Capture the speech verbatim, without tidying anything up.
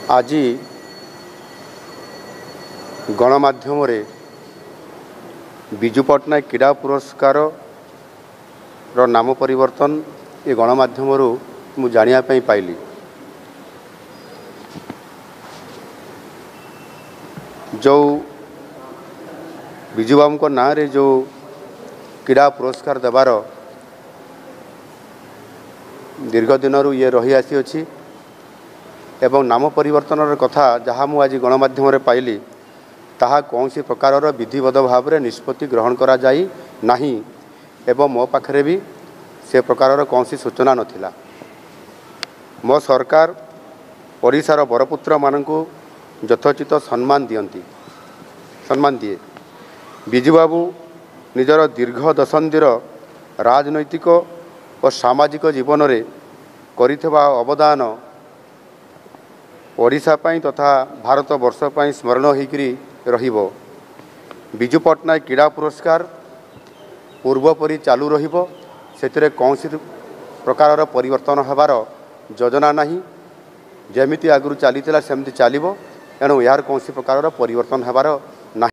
आज गणमाध्यम विजु पट्टनायक क्रीड़ा पुरस्कार रो नाम परिवर्तन ये गणमाध्यम मु जानिया पाइली। जो विजु बाबू को ना रे जो क्रीड़ा पुरस्कार देवार दीर्घ दिन ये रही आसी अछि एवं नाम परिवर्तन कथा जहाँ मु आज गणमाध्यम पाइली ताहा कौन सी प्रकार विधिवत भाव में निष्पत्ति ग्रहण करा जाई नाही एवं मो पाखरे भी से प्रकार कौन सी सूचना नथिला। मो सरकार ओडिशार बरपुत्र मानकु यथोचित सम्मान दियंती सम्मान दिए। विजु बाबू निजर दीर्घ दशंधीर राजनैतिक और सामाजिक जीवन में करिथबा अवदान ओडिशा पाई तथा भारत वर्ष पाई स्मरण होकरी रहिबो। विजु पट्टनायक क्रीड़ा पुरस्कार पूर्वपरी चालू रहिबो, सेतिरे कौन सी प्रकार परिवर्तन होबार योजना नहीं। जमिति आगु चली सेमती चलो एणु यार कौन सी प्रकार परिवर्तन होबार